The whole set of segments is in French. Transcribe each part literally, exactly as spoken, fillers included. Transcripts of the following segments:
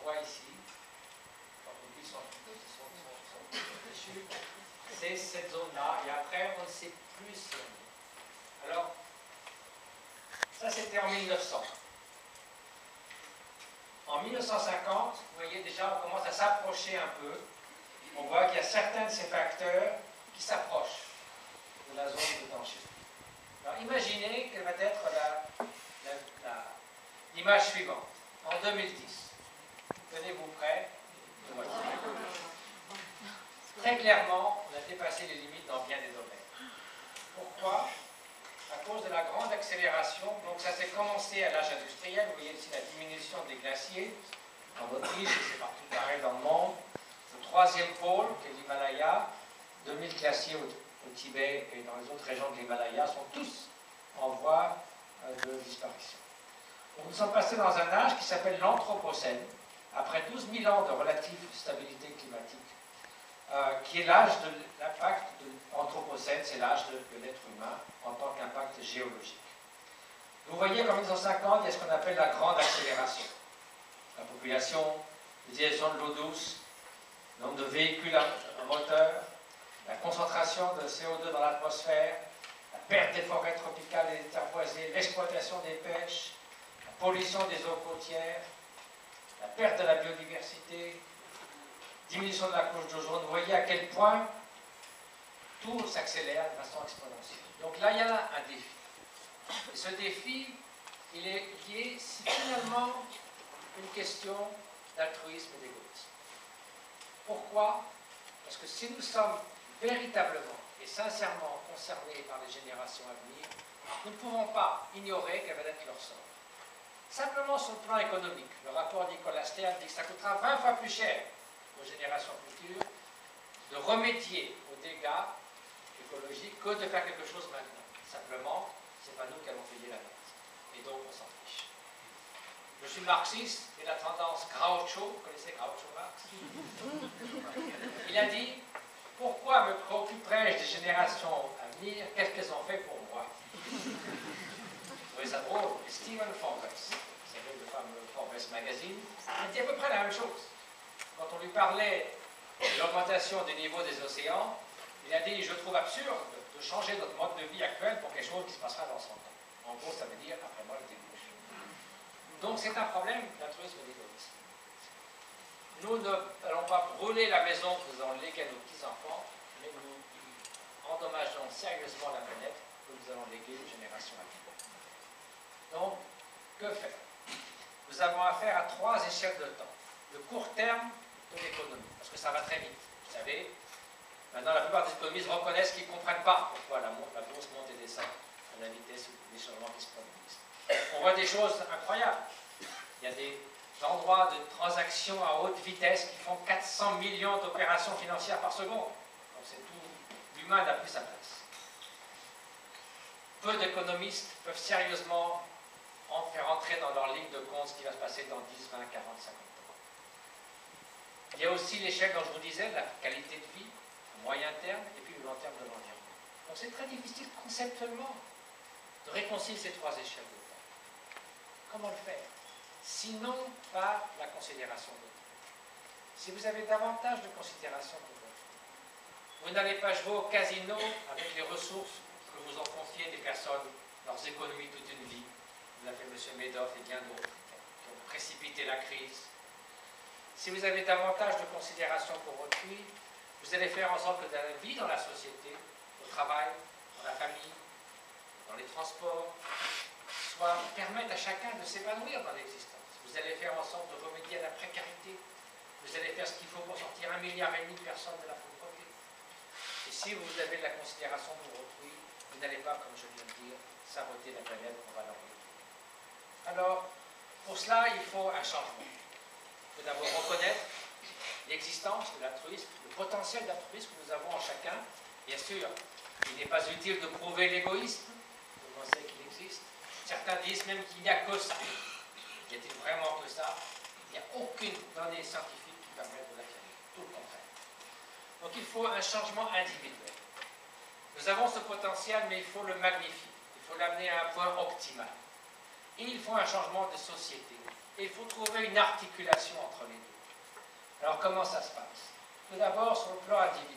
voit ici, c'est cette zone-là, et après on ne sait plus si on est. Alors, ça c'était en mille neuf cents. En mille neuf cent cinquante, vous voyez déjà, on commence à s'approcher un peu. On voit qu'il y a certains de ces facteurs qui s'approchent de la zone de danger. Alors imaginez quelle va être l'image suivante. En deux mille dix, tenez-vous prêts. Très clairement, on a dépassé les limites dans bien des domaines. Pourquoi? À cause de la grande accélération. Donc ça s'est commencé à l'âge industriel. Vous voyez ici la diminution des glaciers en Autriche, et c'est partout pareil dans le monde. Le troisième pôle, qui est l'Himalaya, deux mille glaciers au, au Tibet et dans les autres régions de l'Himalaya sont tous en voie de disparition. Donc nous sommes passés dans un âge qui s'appelle l'Anthropocène, après douze mille ans de relative stabilité climatique, euh, qui est l'âge de l'impact de l'Anthropocène, c'est l'âge de, de l'être humain en tant qu'impact géologique. Vous voyez qu'en mille neuf cent cinquante, il y a ce qu'on appelle la grande accélération. La population, l'utilisation de l'eau douce, le nombre de véhicules à moteur, la concentration de C O deux dans l'atmosphère, la perte des forêts tropicales et des terres boisées, l'exploitation des pêches, la pollution des eaux côtières, la perte de la biodiversité, diminution de la couche d'ozone. Vous voyez à quel point tout s'accélère de façon exponentielle. Donc là, il y a un défi. Et ce défi, il est lié finalement une question d'altruisme et d'égoïsme. Pourquoi? Parce que si nous sommes véritablement et sincèrement concernés par les générations à venir, nous ne pouvons pas ignorer quel va être leur sort. Simplement sur le plan économique, le rapport de Nicolas Stern dit que ça coûtera vingt fois plus cher aux générations futures de remédier aux dégâts écologiques que de faire quelque chose maintenant. Simplement, ce n'est pas nous qui allons payer la note. Et donc, on s'en fiche. Je suis marxiste et la tendance Groucho, vous connaissez Groucho Marx? Il a dit, pourquoi me préoccuperais-je des générations à venir? Qu'est-ce qu'elles ont fait pour moi? Vous trouvez ça drôle? Et Stephen Forbes, vous savez, le fameux Forbes Magazine, il a dit à peu près la même chose. Quand on lui parlait de l'augmentation du niveau des océans, il a dit, je trouve absurde de changer notre mode de vie actuel pour quelque chose qui se passera dans cent ans. En gros, ça veut dire, après moi, le début. Donc c'est un problème d'altruisme et d'égoïsme. Nous n'allons pas brûler la maison que nous allons léguer à nos petits-enfants, mais nous endommageons sérieusement la planète que nous allons léguer aux générations à venir. Donc, que faire? Nous avons affaire à trois échelles de temps. Le court terme de l'économie, parce que ça va très vite. Vous savez, maintenant la plupart des économistes reconnaissent qu'ils ne comprennent pas pourquoi la, la bourse monte et descend à la vitesse des changements qui se produisent. On voit des choses incroyables. Il y a des endroits de transactions à haute vitesse qui font quatre cents millions d'opérations financières par seconde. Donc c'est tout. L'humain n'a plus sa place. Peu d'économistes peuvent sérieusement en faire entrer dans leur ligne de compte ce qui va se passer dans dix, vingt, quarante, cinquante ans. Il y a aussi l'échelle dont je vous disais, de la qualité de vie, à moyen terme, et puis le long terme de l'environnement. Donc c'est très difficile conceptuellement de réconcilier ces trois échelles de temps. Comment le faire? Sinon par la considération de l'autre. Si vous avez davantage de considération pour l'autre, vous n'allez pas jouer au casino avec les ressources que vous ont confiées des personnes, leurs économies toute une vie. Vous l'avez fait M. Madoff et bien d'autres qui ont précipité la crise. Si vous avez davantage de considération pour autrui, vous allez faire en sorte que dans la vie dans la société, au travail, dans la famille, dans les transports, soit permettre à chacun de s'épanouir dans l'existence. Vous allez faire en sorte de remédier à la précarité. Vous allez faire ce qu'il faut pour sortir un milliard et demi de personnes de la pauvreté. Et si vous avez de la considération pour autrui, vous n'allez pas, comme je viens de dire, saboter la planète qu'on va l'envoyer. Alors, pour cela, il faut un changement. Il faut d'abord reconnaître l'existence de l'altruisme, le potentiel d'altruisme que nous avons en chacun. Bien sûr, il n'est pas utile de prouver l'égoïsme, on sait qu'il existe. Certains disent même qu'il n'y a que ça. Y a-t-il vraiment que ça? Il n'y a aucune donnée scientifique qui permette de l'affirmer. Tout le contraire. Donc il faut un changement individuel. Nous avons ce potentiel, mais il faut le magnifier. Il faut l'amener à un point optimal. Et il faut un changement de société. Et il faut trouver une articulation entre les deux. Alors comment ça se passe? Tout d'abord sur le plan individuel.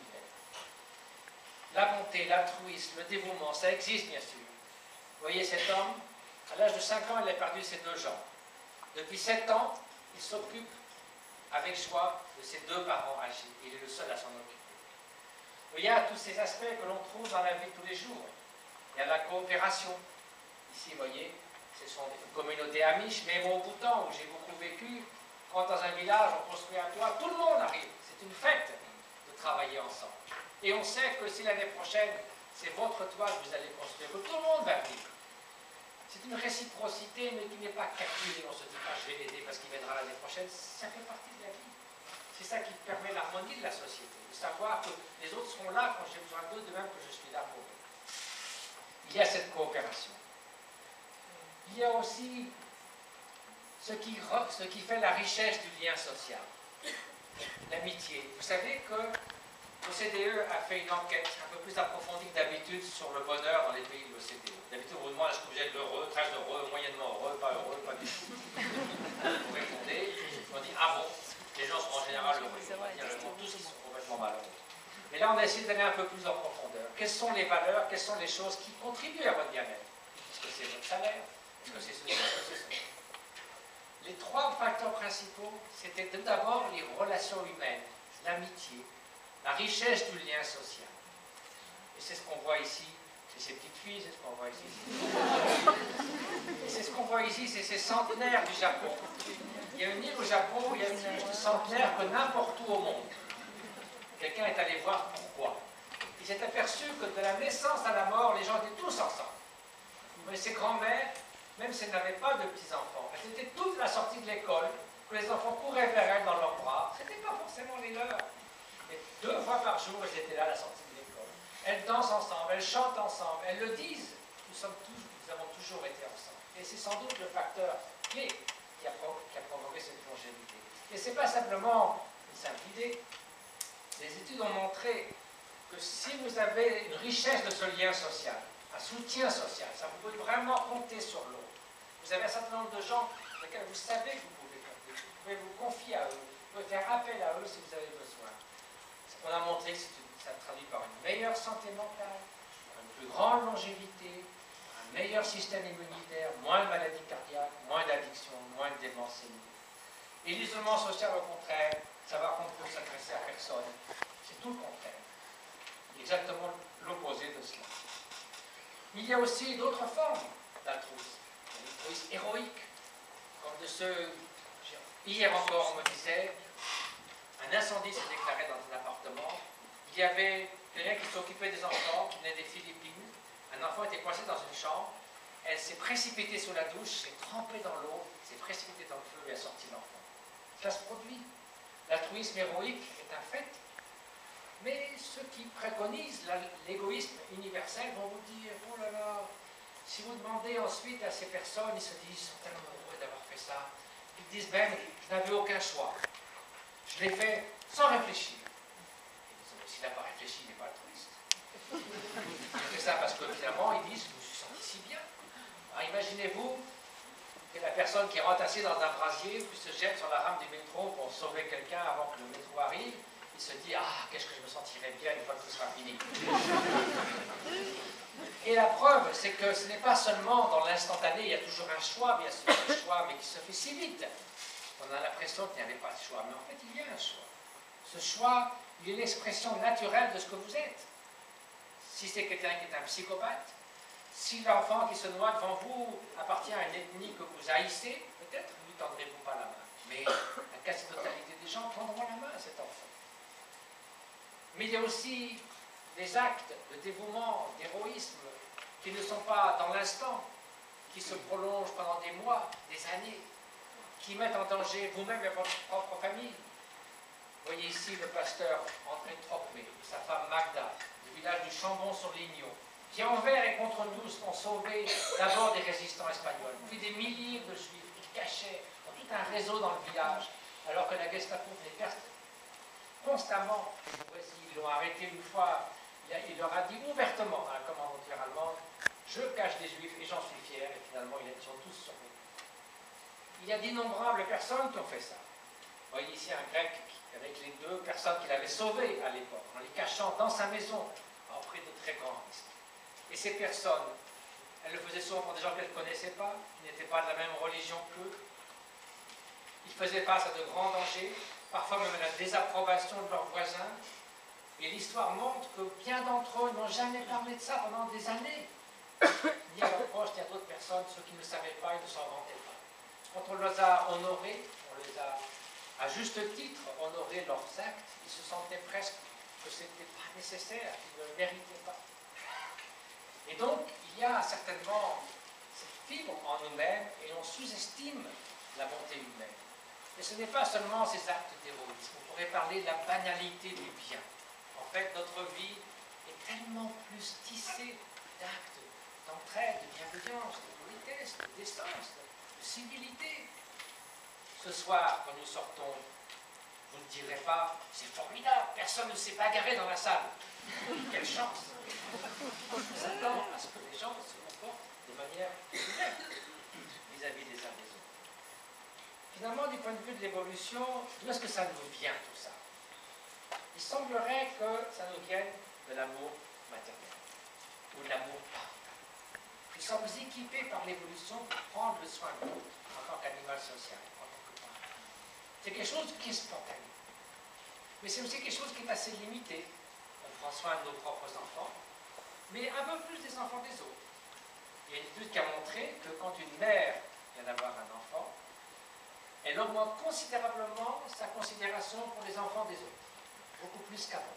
La bonté, l'altruisme, le dévouement, ça existe bien sûr. Vous voyez cet homme, à l'âge de cinq ans, il a perdu ses deux jambes. Depuis sept ans, il s'occupe avec joie de ses deux parents âgés. Il est le seul à s'en occuper. Il y a tous ces aspects que l'on trouve dans la vie de tous les jours. Il y a la coopération. Ici, vous voyez, ce sont des communautés amiches, mais au Bhoutan, où j'ai beaucoup vécu, quand dans un village, on construit un toit, tout le monde arrive. C'est une fête de travailler ensemble. Et on sait que si l'année prochaine, c'est votre toit que vous allez construire, que tout le monde va venir. C'est une réciprocité, mais qui n'est pas calculée. On se dit pas, je vais l'aider parce qu'il viendra l'année prochaine. Ça fait partie de la vie. C'est ça qui permet l'harmonie de la société. De savoir que les autres seront là quand j'ai besoin d'eux, de même que je suis là pour eux. Il y a cette coopération. Il y a aussi ce qui, ce qui fait la richesse du lien social. L'amitié. Vous savez que l'O C D E a fait une enquête un peu plus approfondie que d'habitude sur le bonheur dans les pays de l'O C D E. D'habitude, on vous demande est-ce que vous êtes heureux, très heureux, moyennement heureux, pas heureux, pas du tout. Vous répondez, on dit ah bon, les gens sont en général heureux. On va dire le monde, tous ils sont complètement malheureux. Mais là, on a essayé d'aller un peu plus en profondeur. Quelles sont les valeurs, quelles sont les choses qui contribuent à votre bien-être? Est-ce que c'est votre salaire? Est-ce que c'est ceci? Est-ce que c'est ceci? Les trois facteurs principaux, c'était tout d'abord les relations humaines, l'amitié, la richesse du lien social. Et c'est ce qu'on voit ici, c'est ces petites filles, c'est ce qu'on voit ici. Et c'est ce qu'on voit ici, c'est ces centenaires du Japon. Il y a une île au Japon où il y a plus de centenaires que n'importe où au monde. Quelqu'un est allé voir pourquoi. Il s'est aperçu que de la naissance à la mort, les gens étaient tous ensemble. Mais ses grands-mères, même si elles n'avaient pas de petits-enfants, elles étaient toutes à la sortie de l'école, que les enfants couraient vers elles dans leurs bras. Ce n'était pas forcément les leurs. Mais deux fois par jour, elles étaient là à la sortie de l'école. Elles dansent ensemble, elles chantent ensemble, elles le disent. Nous, sommes tous, nous avons toujours été ensemble. Et c'est sans doute le facteur clé qui a, qui a provoqué cette longévité. Et ce n'est pas simplement une simple idée. Les études ont montré que si vous avez une richesse de ce lien social, un soutien social, ça vous pouvez vraiment compter sur l'autre. Vous avez un certain nombre de gens sur lesquels vous savez que vous pouvez compter. Vous pouvez vous confier à eux, vous pouvez faire appel à eux si vous avez besoin. On a montré que ça traduit par une meilleure santé mentale, une plus grande longévité, un meilleur système immunitaire, moins de maladies cardiaques, moins d'addictions, moins de démence sénile. Et l'isolement social, au contraire, ça va qu'on peut s'adresser à personne. C'est tout le contraire. Exactement l'opposé de cela. Il y a aussi d'autres formes d'altruisme. L'altruisme héroïque, comme de ceux... Hier encore, on me disait, un incendie s'est déclaré dans un appartement. Il y avait quelqu'un qui s'occupait des enfants, qui venait des Philippines. Un enfant était coincé dans une chambre. Elle s'est précipitée sous la douche, s'est trempée dans l'eau, s'est précipitée dans le feu et a sorti l'enfant. Ça se produit. L'altruisme héroïque est un fait. Mais ceux qui préconisent l'égoïsme universel vont vous dire, oh là là, si vous demandez ensuite à ces personnes, ils se disent, ils sont tellement heureux d'avoir fait ça. Ils disent, ben, je n'avais aucun choix. Je l'ai fait sans réfléchir. S'il n'a pas réfléchi, il n'est pas altruiste. Il fait ça parce que finalement, ils disent, je me suis senti si bien. Alors imaginez-vous que la personne qui est entassée dans un brasier, puis se jette sur la rame du métro pour sauver quelqu'un avant que le métro arrive, il se dit, ah, qu'est-ce que je me sentirais bien une fois que tout sera fini. Et la preuve, c'est que ce n'est pas seulement dans l'instantané, il y a toujours un choix, bien sûr, un choix, mais qui se fait si vite. On a l'impression qu'il n'y avait pas de choix, mais en fait, il y a un choix. Ce choix, il est l'expression naturelle de ce que vous êtes. Si c'est quelqu'un qui est un psychopathe, si l'enfant qui se noie devant vous appartient à une ethnie que vous haïssez, peut-être ne lui tendrez-vous pas la main. Mais la quasi-totalité des gens tendront la main à cet enfant. Mais il y a aussi des actes de dévouement, d'héroïsme, qui ne sont pas dans l'instant, qui se prolongent pendant des mois, des années, qui mettent en danger vous-même et votre propre famille. Vous voyez ici le pasteur André Tropmé, sa femme Magda, du village du Chambon-sur-Lignon, qui envers et contre tous ont sauvé d'abord des résistants espagnols, puis des milliers de juifs qui cachaient dans tout un réseau dans le village, alors que la Gestapo venait constamment. Ils l'ont arrêté une fois, il leur a dit ouvertement à la commandanture allemande, je cache des juifs et j'en suis fier, et finalement ils sont tous sauvés. Il y a d'innombrables personnes qui ont fait ça. Vous voyez ici un grec avec les deux personnes qu'il avait sauvées à l'époque, en les cachant dans sa maison, auprès de très grands risques. Et ces personnes, elles le faisaient souvent pour des gens qu'elles ne connaissaient pas, qui n'étaient pas de la même religion qu'eux. Ils faisaient face à de grands dangers, parfois même à la désapprobation de leurs voisins. Et l'histoire montre que bien d'entre eux n'ont jamais parlé de ça pendant des années. Ni à leurs proches, ni à d'autres personnes, ceux qui ne savaient pas, ils ne s'en vantaient pas. Quand on les a honorés, on les a, à juste titre, honoré leurs actes, ils se sentaient presque que ce n'était pas nécessaire, qu'ils ne le méritaient pas. Et donc, il y a certainement cette fibre en nous-mêmes et on sous-estime la bonté humaine. Et ce n'est pas seulement ces actes d'héroïsme, on pourrait parler de la banalité du bien. En fait, notre vie est tellement plus tissée d'actes d'entraide, de bienveillance, de politesse, de décence, de civilité. Ce soir, quand nous sortons, vous ne direz pas « c'est formidable, personne ne s'est bagarré dans la salle ». Quelle chance! On s'attend à ce que les gens se comportent de manière humaine vis-à-vis des uns des autres. Finalement, du point de vue de l'évolution, d'où est-ce que ça nous vient tout ça? Il semblerait que ça nous vienne de l'amour maternel ou de l'amour parental. Nous sommes équipés par l'évolution pour prendre le soin de l'autre en tant qu'animal social, en tant que parent. C'est quelque chose qui est spontané. Mais c'est aussi quelque chose qui est assez limité. On prend soin de nos propres enfants, mais un peu plus des enfants des autres. Il y a une étude qui a montré que quand une mère vient d'avoir un enfant, elle augmente considérablement sa considération pour les enfants des autres, beaucoup plus qu'avant.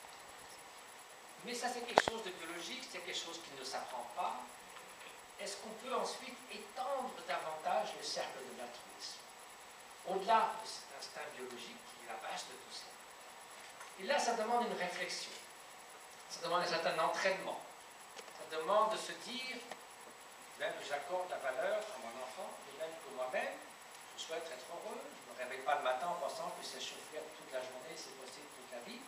Mais ça, c'est quelque chose de biologique, c'est quelque chose qui ne s'apprend pas. Est-ce qu'on peut ensuite étendre davantage le cercle de l'altruisme, au-delà de cet instinct biologique qui est la base de tout ça? Et là, ça demande une réflexion, ça demande un certain entraînement, ça demande de se dire, même que j'accorde la valeur à mon enfant, et même que moi-même, je souhaite être heureux, je ne me réveille pas le matin en pensant que c'est chauffer toute la journée, c'est possible toute la vie.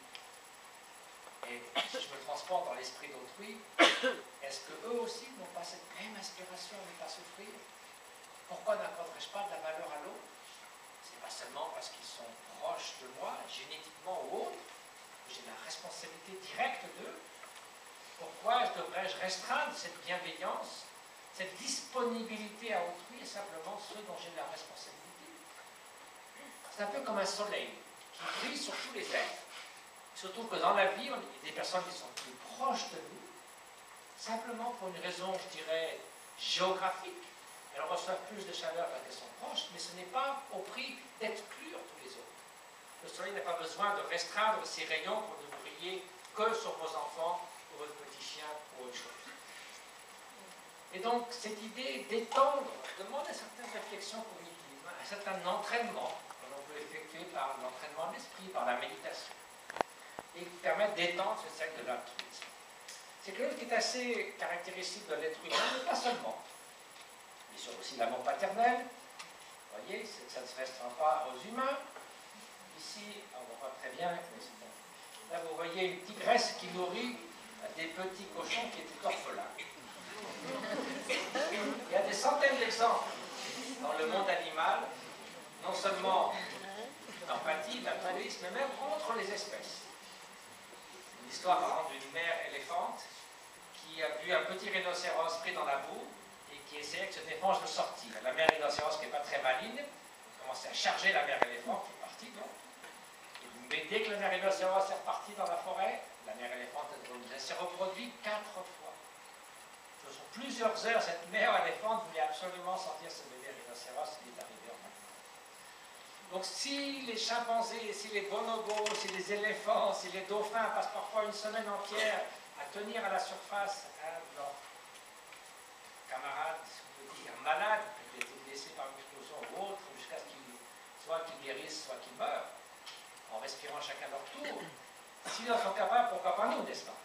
Et si je me transporte dans l'esprit d'autrui, est-ce qu'eux aussi n'ont pas cette même aspiration de ne pas souffrir? Pourquoi n'accorderais-je pas de la valeur à l'autre? Ce n'est pas seulement parce qu'ils sont proches de moi, génétiquement ou autre, que j'ai la responsabilité directe d'eux. Pourquoi devrais-je restreindre cette bienveillance, cette disponibilité à autrui et simplement ceux dont j'ai la responsabilité? C'est un peu comme un soleil qui brille sur tous les êtres. Surtout que dans la vie, il y a des personnes qui sont plus proches de nous, simplement pour une raison, je dirais, géographique. Elles reçoivent plus de chaleur quand elles sont proches, mais ce n'est pas au prix d'exclure tous les autres. Le soleil n'a pas besoin de restreindre ses rayons pour ne briller que sur vos enfants, ou votre petit chien, ou autre chose. Et donc, cette idée d'étendre demande une certaine réflexion cognitive, un certain entraînement, que l'on peut effectuer par l'entraînement de l'esprit, par la méditation, et qui permettent d'étendre ce cercle de l'altruisme. C'est quelque chose qui est assez caractéristique de l'être humain, mais pas seulement. Bien sûr aussi l'amour paternel. Vous voyez, ça ne se restreint pas aux humains. Ici, on ne voit pas très bien, mais c'est bon. Là, vous voyez une tigresse qui nourrit des petits cochons qui étaient orphelins. Il y a des centaines d'exemples dans le monde animal, non seulement d'empathie, d'altruisme, mais même entre les espèces. L'histoire parle d'une mère éléphante qui a vu un petit rhinocéros pris dans la boue et qui essayait avec cette éponge de sortir. La mère rhinocéros, qui n'est pas très maligne, commençait à charger la mère éléphante, qui est partie, non? Mais dès que la mère rhinocéros est repartie dans la forêt, la mère éléphante s'est reproduite quatre fois. Sur plusieurs heures, cette mère éléphante voulait absolument sortir ce bébé rhinocéros qui est arrivé en fait. Donc si les chimpanzés, si les bonobos, si les éléphants, si les dauphins passent parfois une semaine entière à tenir à la surface un de leurs camarades, on peut dire malades, qui ont été blessés par une explosion ou autre, jusqu'à ce qu'ils soit qu'ils guérissent, soit qu'ils meurent, en respirant chacun leur tour, s'ils en sont capables, pourquoi pas nous, n'est-ce pas?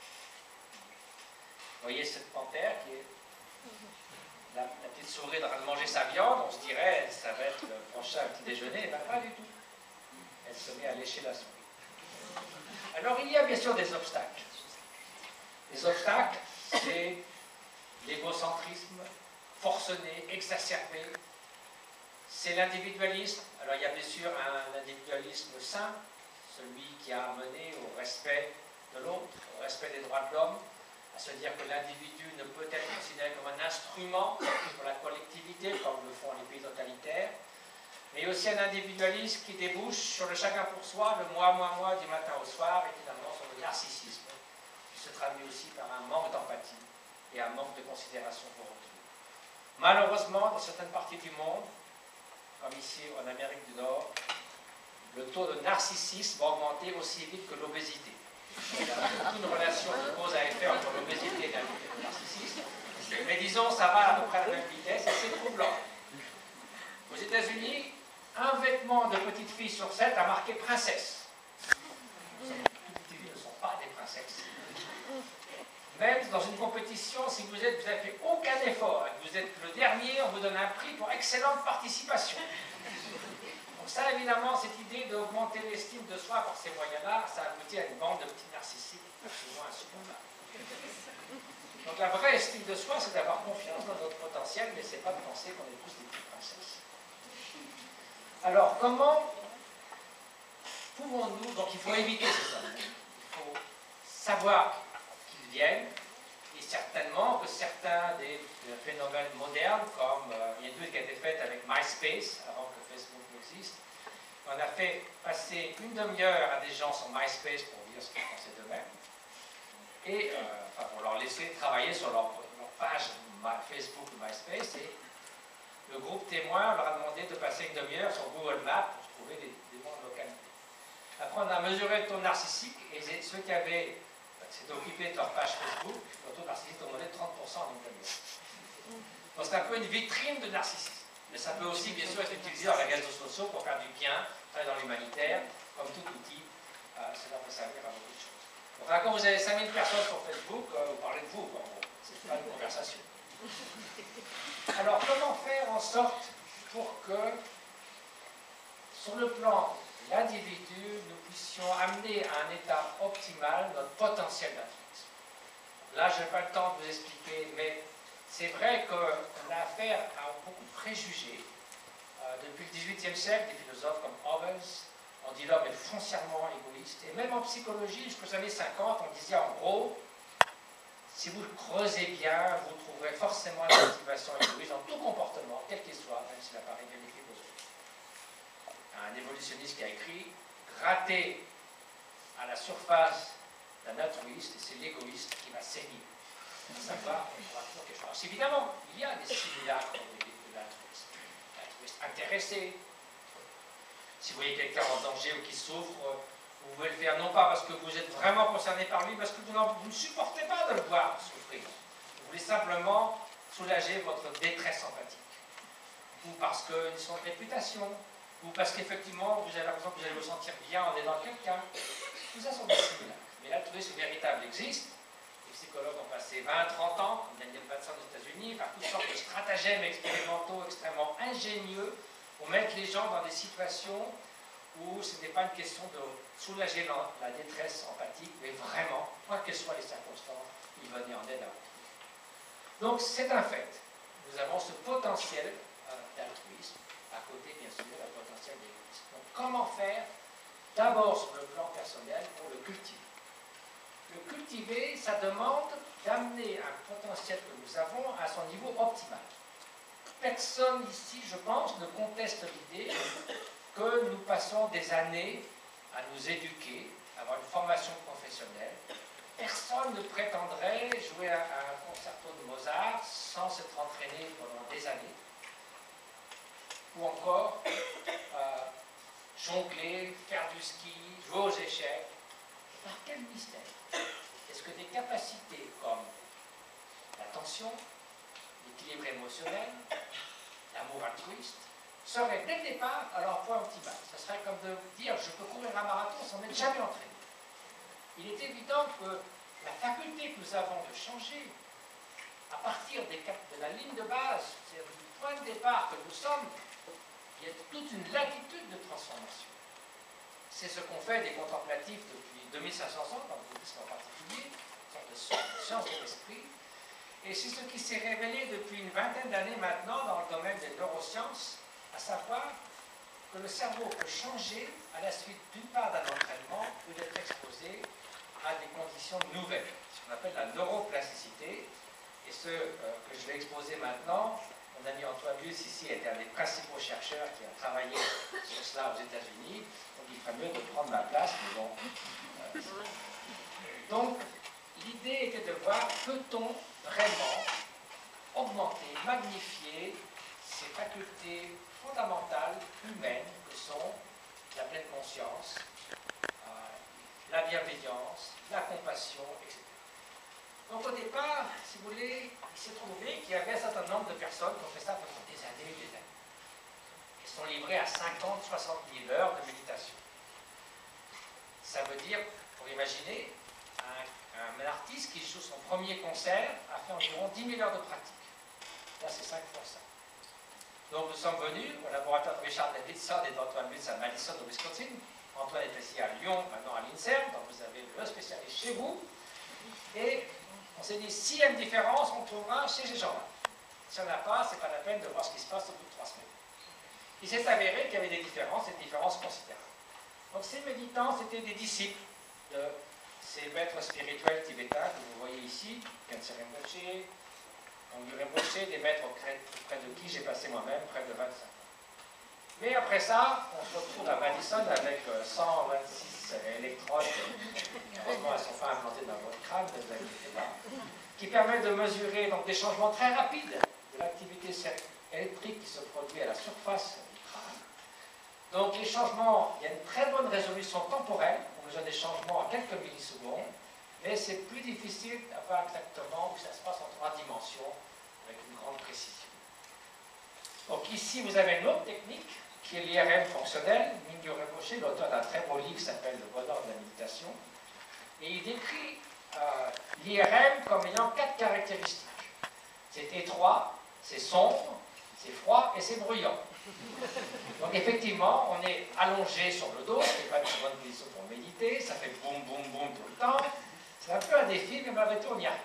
Vous voyez cette panthère qui est la, la petite souris en train de manger sa viande, on se dirait, ça va être le prochain petit déjeuner, ben pas du tout. Elle se met à lécher la souris. Alors il y a bien sûr des obstacles. Les obstacles, c'est l'égocentrisme forcené, exacerbé. C'est l'individualisme. Alors il y a bien sûr un individualisme sain, celui qui a mené au respect de l'autre, au respect des droits de l'homme, à se dire que l'individu ne peut être considéré comme un instrument pour la collectivité, comme le font les pays totalitaires, mais aussi un individualisme qui débouche sur le chacun pour soi, le moi, moi, moi, du matin au soir, et finalement sur le narcissisme, qui se traduit aussi par un manque d'empathie et un manque de considération pour autrui. Malheureusement, dans certaines parties du monde, comme ici en Amérique du Nord, le taux de narcissisme va augmenter aussi vite que l'obésité. Il y a toute une relation de cause à effet entre l'obésité et le narcissisme. Mais disons, ça va à peu près à la même vitesse et c'est troublant. Aux États-Unis, un vêtement de petite fille sur sept a marqué princesse. Toutes les petites filles ne sont pas des princesses. Même dans une compétition, si vous n'avez fait aucun effort et que vous êtes le dernier, on vous donne un prix pour excellente participation. Donc ça, évidemment, cette idée d'augmenter l'estime de soi par ces moyens-là, ça aboutit à une bande de petits narcissiques absolument insupportables. Donc la vraie estime de soi, c'est d'avoir confiance dans notre potentiel, mais ce n'est pas de penser qu'on est tous des petites princesses. Alors, comment pouvons-nous, donc il faut éviter ces hommes, il faut savoir qu'ils viennent, et certainement que certains des, des phénomènes modernes, comme euh, il y a une étude qui a été faite avec MySpace, avant que Facebook n'existe, on a fait passer une demi-heure à des gens sur MySpace pour dire ce qu'ils pensaient d'eux-mêmes, et euh, enfin, pour leur laisser travailler sur leur, leur page Facebook ou MySpace, et le groupe témoin leur a demandé de passer une demi-heure sur Google Maps pour trouver des, des bonnes localités. Après, on a mesuré le taux narcissique, et ceux qui avaient s'étaient occupés de leur page Facebook, le taux narcissique augmentait de trente pour cent en une demi-heure. Donc c'est un peu une vitrine de narcissisme. Mais ça peut aussi, bien sûr, être utilisé dans les réseaux sociaux pour faire du bien, dans l'humanitaire, comme tout outil, euh, cela peut servir à beaucoup de choses. Donc là, quand vous avez cinq mille personnes sur Facebook, euh, vous parlez de vous, en gros. C'est pas une conversation. Alors, comment faire en sorte pour que, sur le plan de l'individu, nous puissions amener à un état optimal notre potentiel d'altruisme? Là, je n'ai pas le temps de vous expliquer, mais c'est vrai qu'on a affaire à beaucoup de préjugés. Euh, depuis le dix-huitième siècle, des philosophes comme Hobbes ont dit l'homme est foncièrement égoïste. Et même en psychologie, jusqu'aux années cinquante, on disait en gros, si vous creusez bien, vous trouverez forcément une motivation égoïste dans tout comportement, quel qu'il soit, même s'il apparaît bénéfique aux autres. Un évolutionniste qui a écrit « Gratter à la surface d'un altruiste, et c'est l'égoïste qui va saigner. » Ça va, on va toujours quelque chose. Évidemment, il y a des simulacres de l'altruisme. L'altruiste intéressé. Si vous voyez quelqu'un en danger ou qui souffre, vous pouvez le faire non pas parce que vous êtes vraiment concerné par lui, parce que vous, vous ne supportez pas de le voir souffrir. Vous voulez simplement soulager votre détresse empathique. Ou parce qu'ils sont de réputation, ou parce qu'effectivement vous avez l'impression que vous allez vous sentir bien en aidant quelqu'un. Tout ça sont des simulacres. Mais l'altruisme véritable existe. Les psychologues ont passé vingt à trente ans, comme Daniel Batson aux États-Unis, par toutes sortes de stratagèmes expérimentaux extrêmement ingénieux pour mettre les gens dans des situations où ce n'est pas une question de soulager la, la détresse empathique, mais vraiment, quoi que soient les circonstances, ils venaient en aide à autrui. Donc c'est un fait. Nous avons ce potentiel euh, d'altruisme, à côté bien sûr d'un potentiel d'égoïsme. Donc comment faire? D'abord sur le plan personnel pour le cultiver. Le cultiver, ça demande d'amener un potentiel que nous avons à son niveau optimal. Personne ici, je pense, ne conteste l'idée que nous passons des années à nous éduquer, à avoir une formation professionnelle. Personne ne prétendrait jouer à un concerto de Mozart sans s'être entraîné pendant des années. Ou encore euh, jongler, faire du ski, jouer aux échecs. Par quel mystère? Est-ce que des capacités comme l'attention, l'équilibre émotionnel, l'amour altruiste, serait dès le départ à leur point optimal? Ce serait comme de dire je peux courir un marathon sans m'être jamais entraîné. Il est évident que la faculté que nous avons de changer à partir des, de la ligne de base, c'est-à-dire du point de départ que nous sommes, il y a toute une latitude de transformation. C'est ce qu'ont fait des contemplatifs depuis deux mille cinq cents ans, dans le bouddhisme en particulier, une sorte de science de l'esprit. Et c'est ce qui s'est révélé depuis une vingtaine d'années maintenant dans le domaine des neurosciences, à savoir que le cerveau peut changer à la suite d'une part d'un entraînement ou d'être exposé à des conditions nouvelles, ce qu'on appelle la neuroplasticité. Et ce euh, que je vais exposer maintenant, mon ami Antoine Lutz ici était un des principaux chercheurs qui a travaillé sur cela aux États-Unis, donc il ferait mieux de prendre ma place, mais bon. Euh, donc, l'idée était de voir, peut-on vraiment augmenter, magnifier ces facultés fondamentales humaines que sont la pleine conscience, euh, la bienveillance, la compassion, et cetera. Donc au départ, si vous voulez, il s'est trouvé qu'il y avait un certain nombre de personnes qui ont fait ça pendant des années et des années. Ils sont livrés à cinquante, soixante mille heures de méditation. Ça veut dire, pour imaginer, un, un artiste qui joue son premier concert a fait environ dix mille heures de pratique. Là, c'est cinq fois ça. Donc nous sommes venus au laboratoire de Richard Davidson et d'Antoine Lutz à Madison, au Wisconsin. Antoine est ici à Lyon, maintenant à l'INSERM, donc vous avez le spécialiste chez vous. Et on s'est dit, s'il y a une différence, on trouvera chez ces gens-là. Si on n'a pas, ce n'est pas la peine de voir ce qui se passe au bout de trois semaines. Il s'est avéré qu'il y avait des différences, et des différences considérables. Donc ces méditants, c'était des disciples de ces maîtres spirituels tibétains que vous voyez ici, Khyentse Rinpoché, Ngyi Rinpoché, des maîtres auprès, auprès de qui j'ai passé moi-même près de vingt-cinq ans. Mais après ça, on se retrouve à Madison avec cent vingt-six électrodes, heureusement elles ne sont pas implantées dans votre crâne, ne vous inquiétez pas, qui permettent de mesurer donc, des changements très rapides de l'activité électrique qui se produit à la surface du crâne. Donc les changements, il y a une très bonne résolution temporelle, on mesure des changements en quelques millisecondes, mais c'est plus difficile d'avoir exactement où ça se passe en trois dimensions avec une grande précision. Donc ici, vous avez une autre technique qui est l'I R M fonctionnel. Ngyi Rinpoché, l'auteur d'un très beau livre qui s'appelle Le bonheur de la méditation. Et il décrit euh, l'I R M comme ayant quatre caractéristiques. C'est étroit, c'est sombre, c'est froid et c'est bruyant. Donc effectivement, on est allongé sur le dos, ce n'est pas une bonne position pour méditer, ça fait boum, boum, boum tout le temps. C'est un peu un défi, mais malgré tout, on y arrive.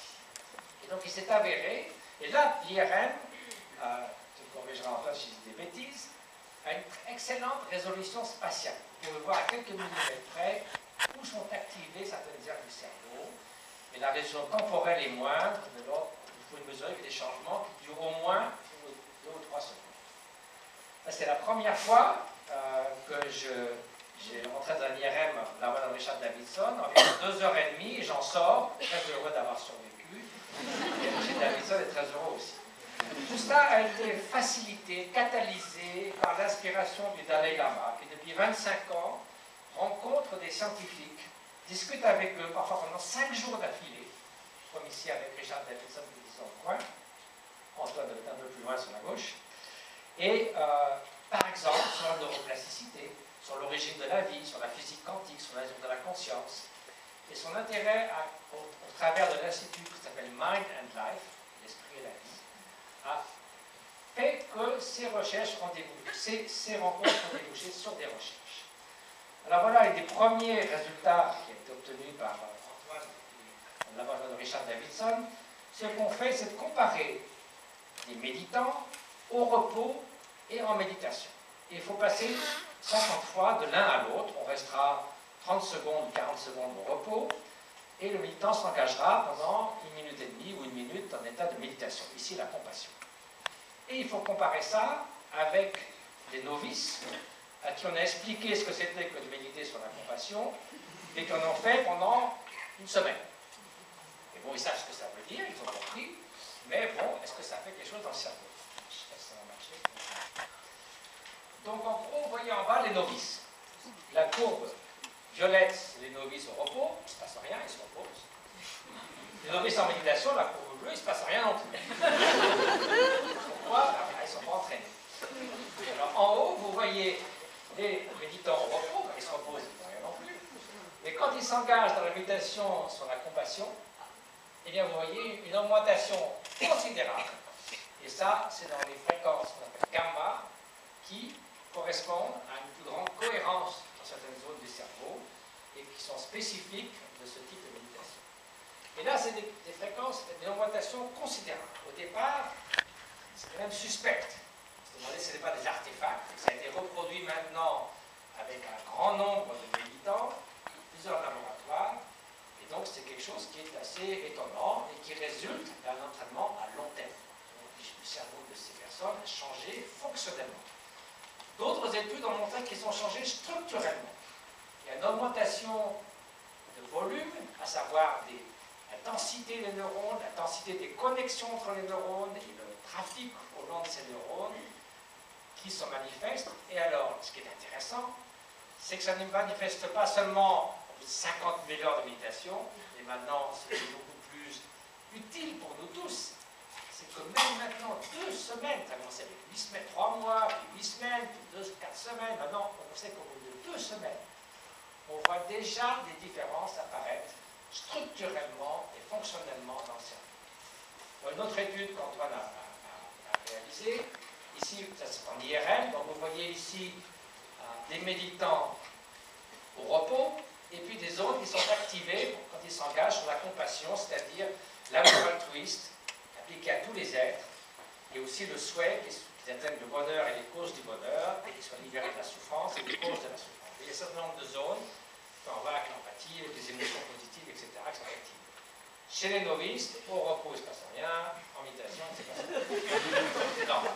Et donc il s'est avéré, et là, l'I R M, euh, je corrigerai en face si je dis des bêtises, a une excellente résolution spatiale. Vous pouvez voir à quelques millimètres près où sont activées certaines aires du cerveau, mais la résolution temporelle est moindre, de l'ordre, il faut mesurer des changements qui durent au moins deux ou trois secondes. C'est la première fois euh, que je... J'ai rentré dans un I R M, la voix de Richard Davidson, environ deux heures et demie, et j'en sors, très heureux d'avoir survécu. Et Richard Davidson est très heureux aussi. Tout cela a été facilité, catalysé par l'inspiration du Dalai Lama, qui depuis vingt-cinq ans rencontre des scientifiques, discute avec eux, parfois pendant cinq jours d'affilée, comme ici avec Richard Davidson qui est ici au coin, Antoine est un peu plus loin sur la gauche, et euh, par exemple sur la neuroplasticité, sur l'origine de la vie, sur la physique quantique, sur la nature de la conscience. Et son intérêt à, au, au travers de l'institut qui s'appelle Mind and Life, l'esprit et la vie, a fait que ces recherches ont débouché, ces, ces rencontres ont débouché sur des recherches. Alors voilà les premiers résultats qui ont été obtenus par Antoine, le laboratoire de Richard Davidson. Ce qu'on fait, c'est de comparer les méditants au repos et en méditation. Et il faut passer cinquante fois de l'un à l'autre. On restera trente secondes ou quarante secondes au repos et le méditant s'engagera pendant une minute et demie ou une minute en état de méditation. Ici, la compassion. Et il faut comparer ça avec des novices à qui on a expliqué ce que c'était que de méditer sur la compassion et qui en ont fait pendant une semaine. Et bon, ils savent ce que ça veut dire, ils ont compris, mais bon, est-ce que ça fait quelque chose dans le cerveau? Je sais pas si ça va marcher. Donc en gros, vous voyez en bas les novices. La courbe violette, c'est les novices au repos, il ne se passe rien, ils se reposent. Les novices en méditation, la courbe bleue, il ne se passe rien non plus. Pourquoi? Ben, ils ne sont pas entraînés. Alors en haut, vous voyez les méditants au repos, ils se reposent, ils ne font rien non plus. Mais quand ils s'engagent dans la méditation sur la compassion, eh bien vous voyez une augmentation considérable. Et ça, c'est dans les fréquences qu'on appelle gamma, qui correspondent à une plus grande cohérence dans certaines zones du cerveau et qui sont spécifiques de ce type de méditation. Et là, c'est des, des fréquences, des augmentations considérables. Au départ, c'était même suspect. ce n'est pas des artefacts, ça a été reproduit maintenant avec un grand nombre de militants, plusieurs laboratoires, et donc c'est quelque chose qui est assez étonnant et qui résulte d'un entraînement à long terme. Le cerveau de ces personnes a changé fonctionnellement. D'autres études ont montré qu'ils ont changé structurellement. Il y a une augmentation de volume, à savoir des, la densité des neurones, la densité des connexions entre les neurones et le trafic au long de ces neurones qui se manifestent. Et alors, ce qui est intéressant, c'est que ça ne manifeste pas seulement au bout de cinquante mille heures de méditation, et maintenant c'est beaucoup plus utile pour nous tous. C'est que même maintenant, deux semaines, ça a commencé avec huit semaines, trois mois, puis huit semaines, puis deux, quatre semaines, maintenant on sait qu'au bout de deux semaines, on voit déjà des différences apparaître structurellement et fonctionnellement dans le cerveau. Une autre étude qu'Antoine a, a, a réalisée, ici, ça c'est en I R L, donc vous voyez ici euh, des méditants au repos, et puis des zones qui sont activées quand ils s'engagent sur la compassion, c'est-à-dire l'amour altruiste, appliqué à tous les êtres, et aussi le souhait qu'ils atteignent le bonheur et les causes du bonheur, et qu'ils soient libérés de la souffrance et des causes de la souffrance. Il y a un certain nombre de zones, on va avec l'empathie, avec les émotions positives, et cetera, qui sont activées. Chez les novices, au repos, il ne se passe rien, en méditation, il ne se passe rien. Non.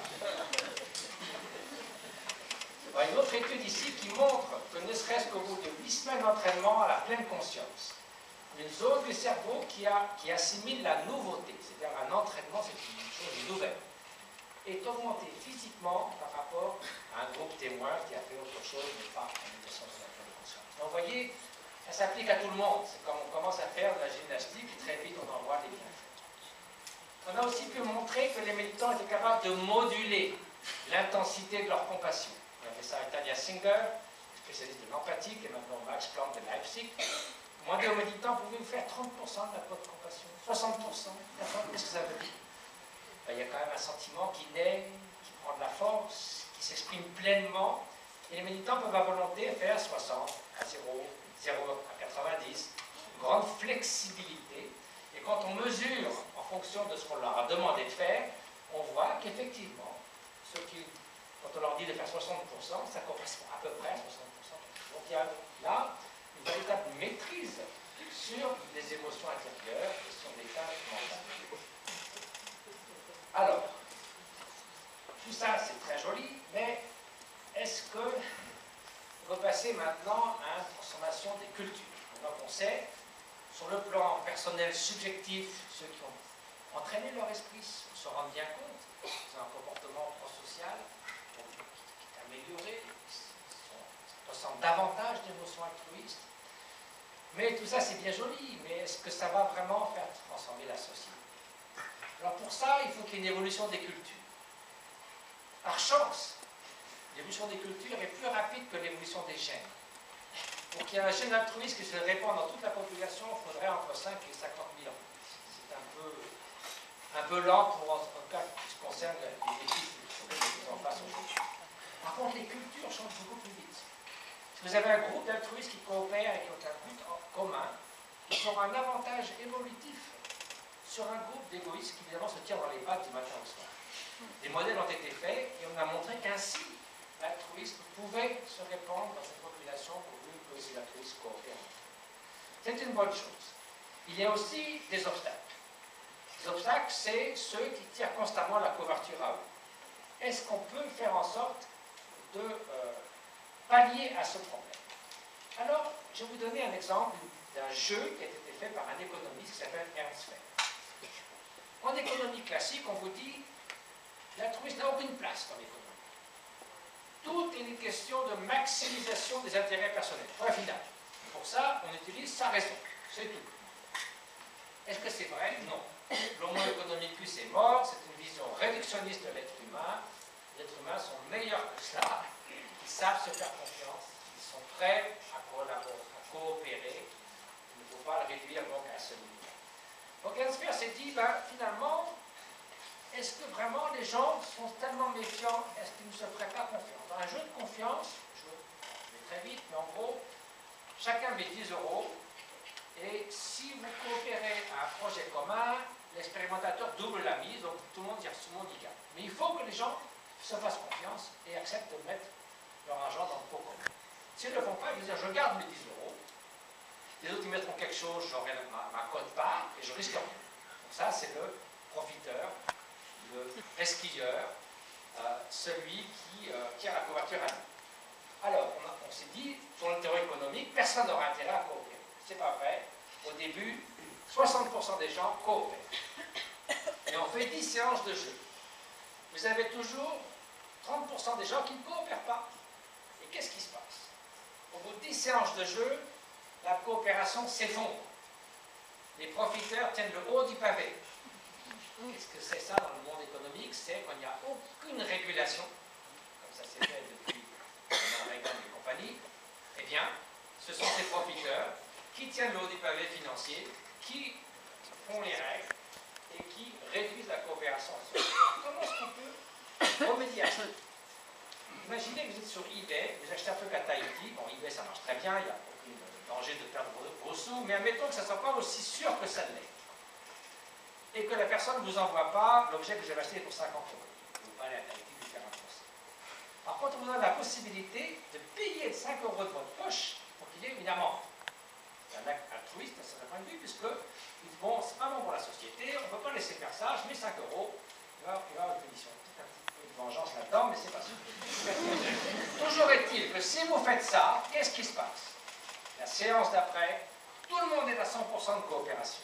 Il y a une autre étude ici qui montre que ne serait-ce qu'au bout de huit semaines d'entraînement à la pleine conscience, une zone du cerveau qui, a, qui assimile la nouveauté, c'est-à-dire un entraînement, c'est une chose nouvelle, est augmentée physiquement par rapport à un groupe témoin qui a fait autre chose, mais pas en méditation sur la pleine conscience. Donc vous voyez, ça s'applique à tout le monde. C'est comme on commence à faire de la gymnastique, et très vite on en voit les bienfaits. On a aussi pu montrer que les méditants étaient capables de moduler l'intensité de leur compassion. On a fait ça avec Tania Singer, spécialiste de l'empathie, et maintenant Max Planck de Leipzig. Demandez aux méditants, pouvez-vous faire trente pour cent de la votre compassion, soixante pour cent, qu'est-ce que ça veut dire? Ben, il y a quand même un sentiment qui naît, qui prend de la force, qui s'exprime pleinement, et les méditants peuvent à volonté faire soixante à zéro, zéro à quatre-vingt-dix, une grande flexibilité, et quand on mesure en fonction de ce qu'on leur a demandé de faire, on voit qu'effectivement, ceux qui, quand on leur dit de faire soixante pour cent, ça correspond à peu près à soixante pour cent. Donc il y a là une véritable maîtrise sur les émotions intérieures et sur l'état mental. Alors, tout ça c'est très joli, mais est-ce que on va passer maintenant à une transformation des cultures? Donc on sait, sur le plan personnel subjectif, ceux qui ont entraîné leur esprit se rendent bien compte, c'est un comportement prosocial qui est amélioré, ils ressentent davantage d'émotions altruistes. Mais tout ça c'est bien joli, mais est-ce que ça va vraiment faire transformer la société? Alors pour ça, il faut qu'il y ait une évolution des cultures. Par chance, l'évolution des cultures est plus rapide que l'évolution des gènes. Pour qu'il y ait un gène altruiste qui se répande dans toute la population, il faudrait entre cinq et cinquante mille ans. C'est un peu, un peu lent pour, en tout cas, ce qui concerne les défis que nous en face aujourd'hui. Par contre, les cultures changent beaucoup plus vite. Si vous avez un groupe d'altruistes qui coopèrent et qui ont un but en commun, ils auront un avantage évolutif sur un groupe d'égoïstes qui évidemment se tirent dans les pattes du matin au soir. Des modèles ont été faits et on a montré qu'ainsi l'altruisme pouvait se répandre dans cette population pourvu que ces altruistes coopèrent. C'est une bonne chose. Il y a aussi des obstacles. Les obstacles, c'est ceux qui tirent constamment la couverture à eux. Est-ce qu'on peut faire en sorte de euh, pallier à ce problème? Alors, je vais vous donner un exemple d'un jeu qui a été fait par un économiste qui s'appelle Ernst Fehr. En économie classique, on vous dit l'altruisme n'a aucune place dans l'économie. Tout est une question de maximisation des intérêts personnels. Point final. Pour ça, on utilise sa raison. C'est tout. Est-ce que c'est vrai? Non. L'homo economicus est mort, c'est une vision réductionniste de l'être humain. Les êtres humains sont meilleurs que cela. Ils savent se faire confiance. Ils sont prêts à collaborer, à coopérer. Il ne faut pas le réduire donc à ce niveau. Donc Ernst Fehr s'est dit, ben, finalement, est-ce que vraiment les gens sont tellement méfiants, est-ce qu'ils ne se feraient pas confiance? Dans un jeu de confiance, je vais très vite, mais en gros, chacun met dix euros, et si vous coopérez à un projet commun, l'expérimentateur double la mise, donc tout le monde, tout le monde y gagne. Mais il faut que les gens se fassent confiance et acceptent de mettre leur argent dans le pot commun. S'ils ne le font pas, ils vont dire je garde mes dix euros, les autres ils mettront quelque chose, j'aurai ma, ma cote-part et je risque rien. Donc ça c'est le profiteur, le resquilleur, euh, celui qui euh, tire la couverture à lui. Alors on, on s'est dit, sur le théorie économique, personne n'aura intérêt à coopérer. C'est pas vrai. Au début, soixante pour cent des gens coopèrent. Et on fait dix séances de jeu. Vous avez toujours trente pour cent des gens qui ne coopèrent pas. Et qu'est-ce qui se passe? Au bout de dix séances de jeu, la coopération s'effondre. Les profiteurs tiennent le haut du pavé. Qu'est-ce que c'est ça dans le monde économique? C'est qu'il n'y a aucune régulation, comme ça s'est fait depuis Reagan et compagnie. Eh bien, ce sont ces profiteurs qui tiennent le haut du pavé financier, qui font les règles et qui réduisent la coopération. Comment est-ce qu'on peut remédier à ça? Imaginez que vous êtes sur eBay, vous achetez un truc à Tahiti. Bon, eBay ça marche très bien, il n'y a aucun danger de perdre vos, vos sous, mais admettons que ça ne soit pas aussi sûr que ça l'est. Et que la personne ne vous envoie pas l'objet que vous avez acheté pour cinquante euros. Vous pouvez aller à Tahiti et faire un procès. Par contre, vous avez la possibilité de payer cinq euros de votre poche pour qu'il y ait évidemment un acte altruiste à certain point de vue, puisque bon, c'est pas bon pour la société, on ne peut pas laisser faire ça, je mets cinq euros, il va y avoir une punition. Peut-être un petit peu de vengeance là-dedans, mais c'est pas sûr. Toujours est-il que si vous faites ça, qu'est-ce qui se passe? La séance d'après, tout le monde est à cent pour cent de coopération.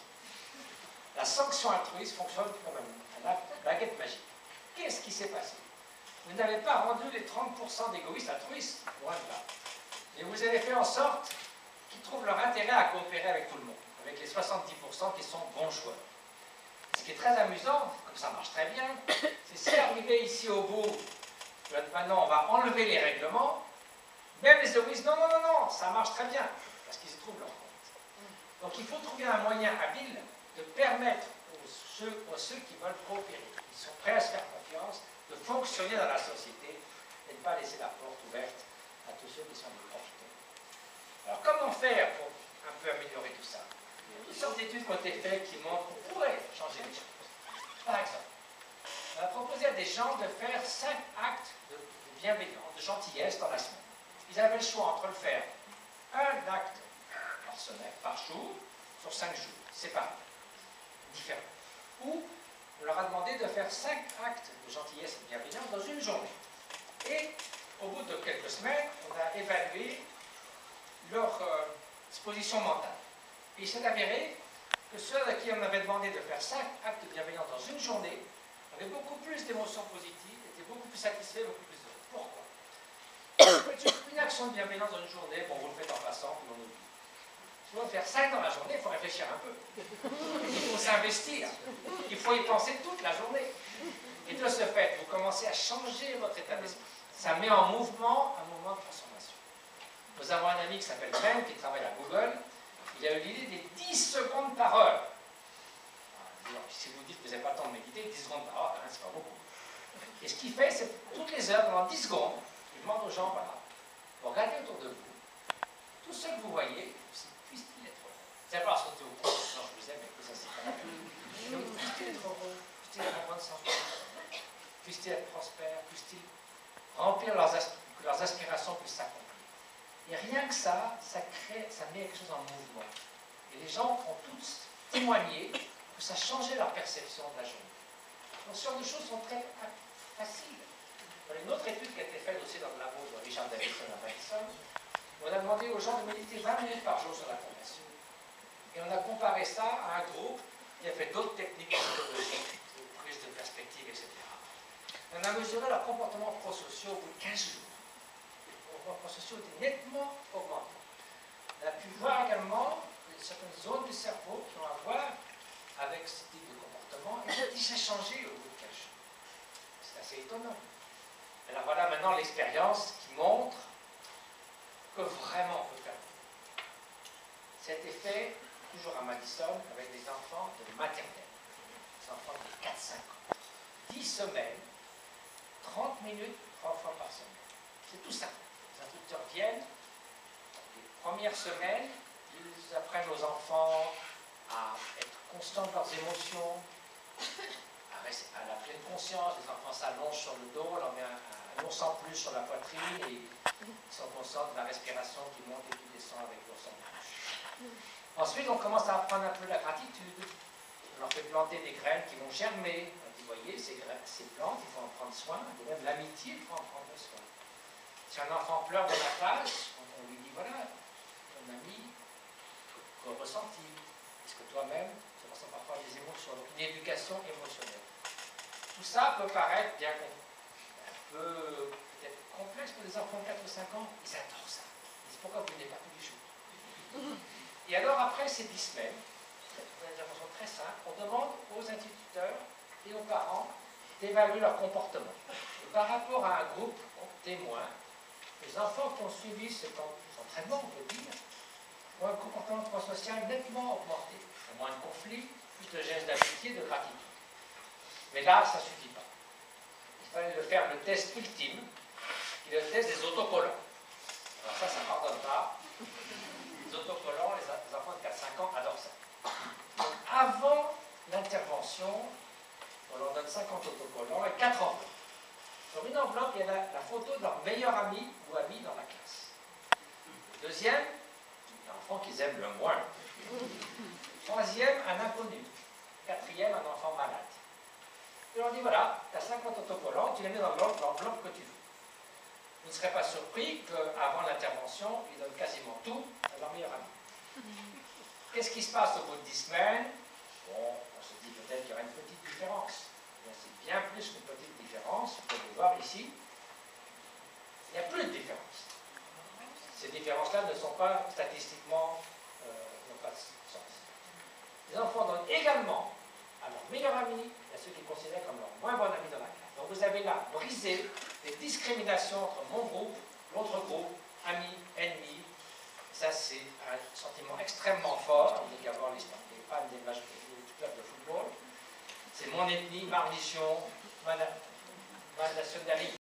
La sanction altruiste fonctionne comme un acte de baguette magique. Qu'est-ce qui s'est passé? Vous n'avez pas rendu les trente pour cent d'égoïstes altruistes, loin de là. Et vous avez fait en sorte qu'ils trouvent leur intérêt à coopérer avec tout le monde, avec les soixante-dix pour cent qui sont bons joueurs. Ce qui est très amusant, comme ça marche très bien, c'est si arrivé ici au bout, maintenant on va enlever les règlements, même les égoïstes, non, non, non, non, ça marche très bien, parce qu'ils se trouvent leur compte. Donc il faut trouver un moyen habile de permettre aux ceux, aux ceux qui veulent coopérer, qui sont prêts à se faire confiance, de fonctionner dans la société et de ne pas laisser la porte ouverte à tous ceux qui sont des profiteurs. Alors comment faire pour un peu améliorer tout ça? Il y a toutes sortes d'études qui ont été faites qui montrent qu'on pourrait changer les choses. Par exemple, on a proposé à des gens de faire cinq actes de bienveillance, de gentillesse dans la semaine. Ils avaient le choix entre le faire un acte par semaine, par jour, sur cinq jours, séparés, différents. Ou on leur a demandé de faire cinq actes de gentillesse et de bienveillance dans une journée. Et au bout de quelques semaines, on a évalué leur euh, disposition mentale. Et il s'est avéré que ceux à qui on avait demandé de faire cinq actes de bienveillance dans une journée avaient beaucoup plus d'émotions positives, étaient beaucoup plus satisfaits, beaucoup plus heureux. Pourquoi? Une action de bienveillance dans une journée, bon, vous le faites en passant, puis on oublie. Si vous voulez faire cinq dans la journée, il faut réfléchir un peu. Il faut s'investir. Il faut y penser toute la journée. Et de ce fait, vous commencez à changer votre état d'esprit. Ça met en mouvement un mouvement de transformation. Nous avons un ami qui s'appelle Ben, qui travaille à Google. Il a eu l'idée des dix secondes par heure. Alors, si vous dites que vous n'avez pas le temps de méditer, dix secondes par heure, c'est pas beaucoup. Et ce qu'il fait, c'est toutes les heures, pendant dix secondes, il demande aux gens, voilà, vous regardez autour de vous, tout ce que vous voyez, puisse-t-il être heureux? C'est pas sauter au point, non, je vous aime, mais ça c'est pas la peine. Puisse-t-il être heureux? Puisse-t-il avoir une bonne santé? Puisse-t-il être prospère? Puisse-t-il remplir leurs, asp leurs aspirations, puissent s'accomplir? Et rien que ça, ça crée, ça met quelque chose en mouvement. Et les gens ont tous témoigné que ça changeait leur perception de la journée. Donc, ce genre de choses sont très faciles. Il y a une autre étude qui a été faite aussi dans le labo de Richard Davidson à Madison. On a demandé aux gens de méditer vingt minutes par jour sur la compassion. Et on a comparé ça à un groupe qui a fait d'autres techniques psychologiques, de prise de perspective, et cetera. On a mesuré leurs comportements prosociaux au bout de quinze jours. Les comportements prosociaux étaient nettement augmentés. On a pu voir également certaines zones du cerveau qui ont à voir avec ce type de comportement et qui s'est changé au bout de quinze jours. C'est assez étonnant. Alors voilà maintenant l'expérience qui montre que vraiment on peut faire. C'était fait toujours à Madison avec des enfants de maternelle, des enfants de quatre cinq ans. dix semaines, trente minutes, trois fois par semaine. C'est tout ça. Les instructeurs viennent, les premières semaines, ils apprennent aux enfants à être constants de leurs émotions, à à la pleine conscience, les enfants s'allongent sur le dos, on leur met un, un ours en plus sur la poitrine et ils sont conscients de la respiration qui monte et qui descend avec l'ours en plus. Ensuite, on commence à apprendre un peu la gratitude. On leur fait planter des graines qui vont germer. On dit, voyez, ces, ces plantes, il faut en prendre soin. Et même l'amitié, il faut en prendre soin. Si un enfant pleure dans la classe, on lui dit, voilà, ton ami, qu'au ressenti. Est-ce que toi-même, tu ressens parfois des émotions? Donc une éducation émotionnelle. Tout ça peut paraître bien un peu peut-être complexe pour les enfants de quatre ou cinq ans. Ils adorent ça. Ils disent, pourquoi vous venez pas tous les jours? Et alors après ces dix semaines, une intervention très simple, on demande aux instituteurs et aux parents d'évaluer leur comportement. Et par rapport à un groupe témoin, les enfants qui ont suivi cet entraînement, on peut dire, ont un comportement prosocial nettement augmenté. Moins de conflits, plus de gestes d'amitié, de gratitude. Mais là, ça ne suffit pas. Il fallait le faire le test ultime, qui est le test des autocollants. Alors ça, ça ne pardonne pas. Les autocollants, les enfants de quatre à cinq ans adorent ça. Donc, avant l'intervention, on leur donne cinquante autocollants et quatre enveloppes. Sur une enveloppe, il y a la, la photo de leur meilleur ami ou amie dans la classe. Deuxième, l'enfant qu'ils aiment le moins. Troisième, un inconnu. Quatrième, un enfant malade. Et on dit, voilà, tu as cinquante autocollants, tu les mets dans l'enveloppe que tu veux. Vous ne serez pas surpris qu'avant l'intervention, ils donnent quasiment tout à leur meilleur ami. Qu'est-ce qui se passe au bout de dix semaines? Bon, on se dit peut-être qu'il y aura une petite différence. C'est bien plus qu'une petite différence. Vous pouvez le voir ici. Il n'y a plus de différence. Ces différences-là ne sont pas statistiquement, euh, n'ont pas de sens. Les enfants donnent également à leur meilleur ami et à ceux qu'ils considèrent comme leur moins bon ami dans la classe. Donc vous avez là brisé les discriminations entre mon groupe, l'autre groupe, amis, ennemis. Ça, c'est un sentiment extrêmement fort. On dit qu'avant les fans des matchs de club de football, c'est mon ethnie, ma religion, ma, ma nationalité.